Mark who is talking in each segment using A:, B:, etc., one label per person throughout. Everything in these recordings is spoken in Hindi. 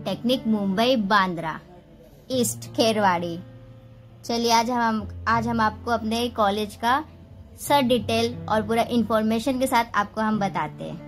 A: Polytechnic Mumbai Bandra east Kherwadi. चलिए आज हम आपको अपने कॉलेज का सर डिटेल और पूरा इंफॉर्मेशन के साथ आपको हम बताते हैं।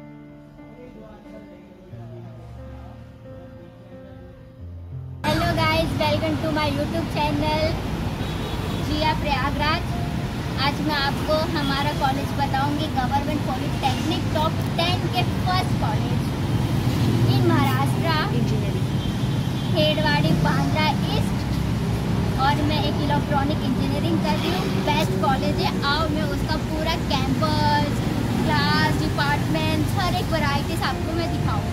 A: Hello guys, welcome to my YouTube channel Jiya Prayagraj. आज मैं आपको हमारा कॉलेज बताऊंगी, गवर्नमेंट पॉलिटेक्निक टॉप 10 के first college in Maharashtra, Kherwadi Bandra east. और मैं एक इलेक्ट्रॉनिक इंजीनियरिंग कर रही हूँ। बेस्ट कॉलेज है। आओ मैं उसका पूरा कैंपस, क्लास, डिपार्टमेंट, हर एक वैरायटीज आपको मैं दिखाऊँ।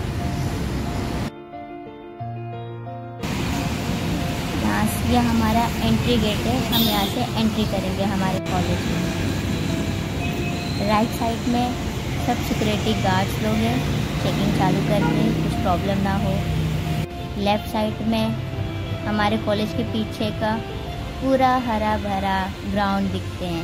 A: ये हमारा एंट्री गेट है। हम यहाँ से एंट्री करेंगे हमारे कॉलेज में। राइट साइड में सब सिक्योरिटी गार्ड्स लोग हैं, चेकिंग चालू करके कुछ प्रॉब्लम ना हो। लेफ्ट साइड में हमारे कॉलेज के पीछे का पूरा हरा भरा ग्राउंड दिखते हैं।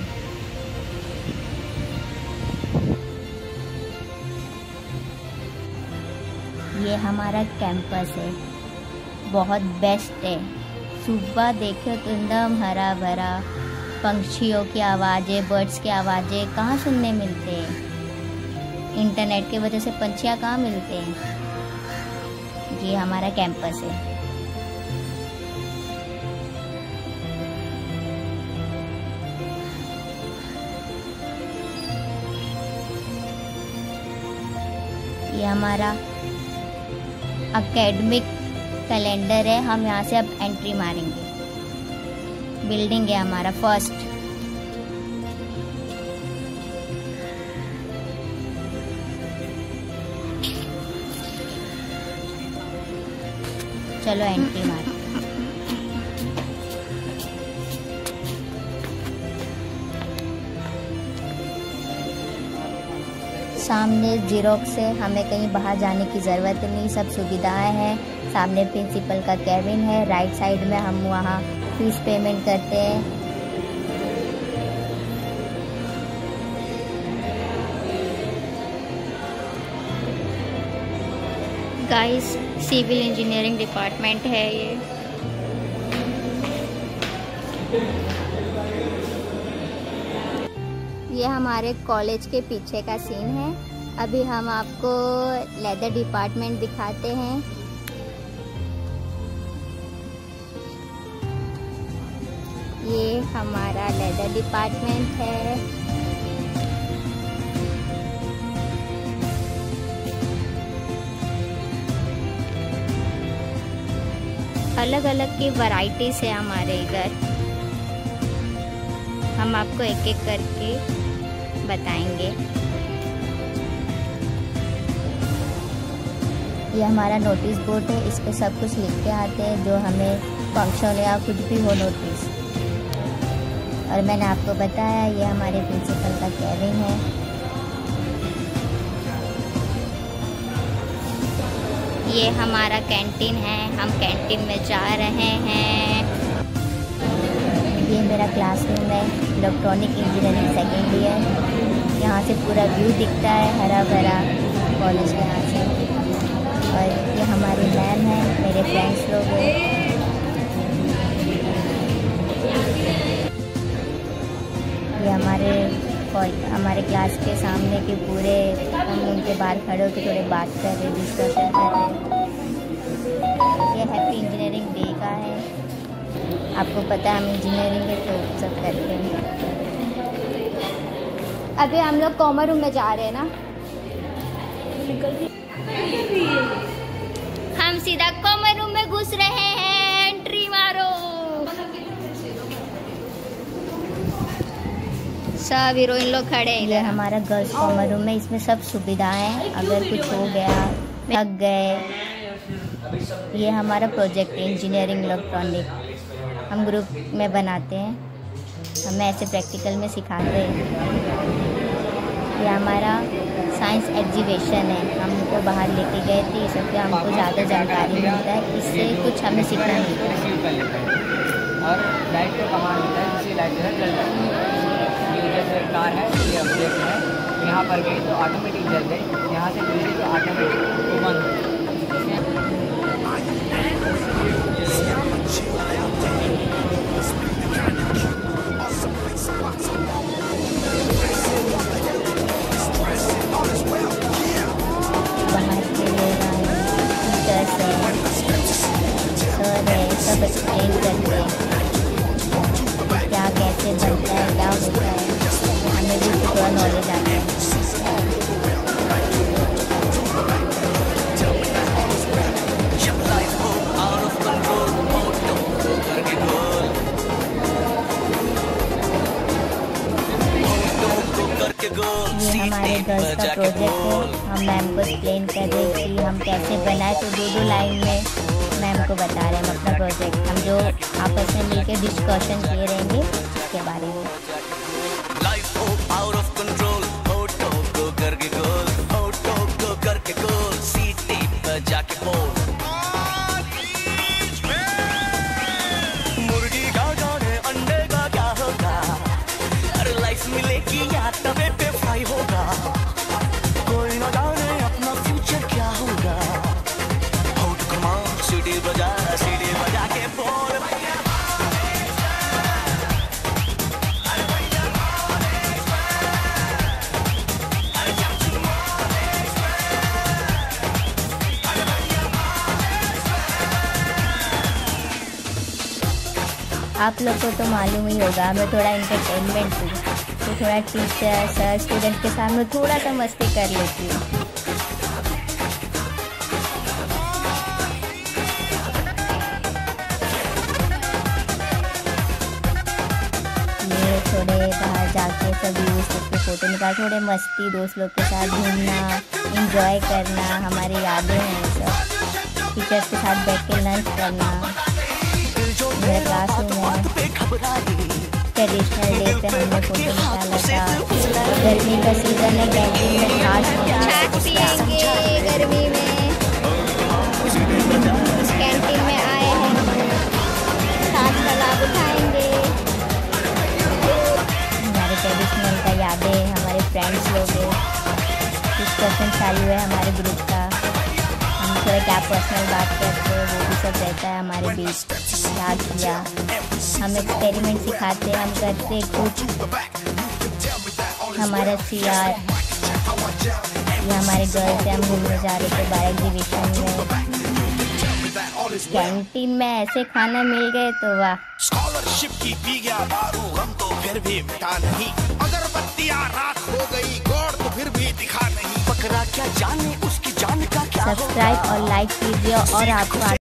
A: ये हमारा कैंपस है, बहुत बेस्ट है। सुबह देखो तो एकदम हरा भरा, पंछियों की आवाज़ें, बर्ड्स की आवाज़ें कहाँ सुनने मिलते हैं। इंटरनेट की वजह से पंछियाँ कहाँ मिलते हैं। ये हमारा कैंपस है। ये हमारा एकेडमिक कैलेंडर है। हम यहाँ से अब एंट्री मारेंगे। बिल्डिंग है हमारा फर्स्ट। चलो एंट्री मार। सामने जीरोक्स है, हमें कहीं बाहर जाने की ज़रूरत नहीं, सब सुविधाएं हैं। सामने प्रिंसिपल का कैबिन है। राइट साइड में हम वहाँ फीस पेमेंट करते हैं। गाइस, सिविल इंजीनियरिंग डिपार्टमेंट है ये हमारे कॉलेज के पीछे का सीन है। अभी हम आपको लेदर डिपार्टमेंट दिखाते हैं। ये हमारा लेदर डिपार्टमेंट है। अलग अलग की वैरायटीज है हमारे इधर। हम आपको एक एक करके बताएंगे। ये हमारा नोटिस बोर्ड है, इस पे सब कुछ लिख के आते हैं जो हमें फंक्शन या कुछ भी हो नोटिस। और मैंने आपको बताया ये हमारे प्रिंसिपल का कैबिन है। ये हमारा कैंटीन है, हम कैंटीन में जा रहे हैं। ये मेरा क्लासरूम है, इलेक्ट्रॉनिक इंजीनियरिंग सेकेंड ईयर। यहाँ से पूरा व्यू दिखता है, हरा भरा कॉलेज के यहाँ से। और ये हमारी मैम है, मेरे फ्रेंड्स लोग हैं। ये हमारे क्लास के सामने के पूरे, हम उनके बाहर खड़े होकर थोड़े बात कर रहे, डिस्कशन कर रहे। ये हैप्पी इंजीनियरिंग डे का है। आपको पता है हम इंजीनियरिंग के तो सब करते हैं। अभी हम लोग कॉमन रूम में जा रहे हैं ना। हम सीधा कॉमन रूम में घुस रहे हैं। एंट्री मारो। सब हीरोइन लोग खड़े हैं। ये हमारा गर्ल्स कॉमन रूम है, इसमें सब सुविधाएं हैं। अगर कुछ हो गया, थक गए। ये हमारा प्रोजेक्ट है इंजीनियरिंग इलेक्ट्रॉनिक, हम ग्रुप में बनाते हैं, हमें ऐसे प्रैक्टिकल में सिखाते हैं। ये हमारा साइंस एग्जीबिशन है, हम उनको बाहर लेके गए थे, इस सबसे हमको ज़्यादा जानकारी मिलता है, इससे कुछ हमें सीखना मिलता है।
B: और लाइट का कमांड होता है, जिससे लाइट जल जाती है। ये जैसे कार है, ये अपडेट है, यहाँ पर गई तो ऑटोमेटिक जल गई, यहाँ से दूसरी तो ऑटोमेटिक बंद हो।
A: सर है, सब एक्सप्लेन करते हैं क्या कैसे बनता है, क्या होता है, हमें भी थोड़ा नॉलेज आता है। ये हमारे गर्ल्स का प्रोजेक्ट है, हम मैम को एक्सप्लेन कर रहे कि हम कैसे बनाए, तो दो लाइन में मैम को बता रहे हैं हम अपना प्रोजेक्ट, हम जो आपस में मिलकर डिस्कशन किए रहेंगे उसके बारे में।
C: मुर्गी का जाने अंडे का क्या होगा, अरे लाइफ मिलेगी या तवे पे फ्राई होगा, कोई ना जाने अपना फ्यूचर क्या होगा। हो तो कमाल, सीढ़ी बजा के बोल भैया।
A: आप लोग को तो मालूम ही होगा, हमें थोड़ा इंटरटेनमेंट थी, तो थोड़ा टीचर सर स्टूडेंट के सामने थोड़ा सा मस्ती कर लेती हूँ। ये थोड़े बाहर जाके सब यूज करके फ़ोटो निकाल, थोड़े मस्ती दोस्त लोग के साथ घूमना, एंजॉय करना, हमारी यादें हैं सब। टीचर्स के साथ बैठ के लंच करना। मेरा क्लासरूम है, ट्रेडिशनल डे पे हमने फोटो निकाला था। गर्मी का सीज़न है, कैंटीन में छाछ पिएंगे गर्मी में, कैंटीन में आए हैं, छाछ का लाभ उठाएंगे। हमारे ट्रेडिशनल का यादें, हमारे फ्रेंड्स लोग डिस्कशन चालू है हमारे ग्रुप का, हम थोड़ा क्या पर्सनल बात करते हैं वो भी सब रहता है हमारे बीच। क्या किया, हम एक्सपेरिमेंट सिखाते हैं, हम करते कुछ। हमारा CR, ये हमारे गर्ल्स हैं, हम घूमने जा रहे थे 12 एग्जीबिशन में, कैंटीन में ऐसे खाना मिल गए तो वाह।
C: स्कॉलरशिप की पी गया दारू, हम तो फिर भी मिटा नहीं, अगरबत्तियां राख हो गई, गौर तो फिर भी दिखा नहीं, बकरा क्या जाने उसकी जान का क्या।
A: सब्सक्राइब और लाइक कीजिए और आपको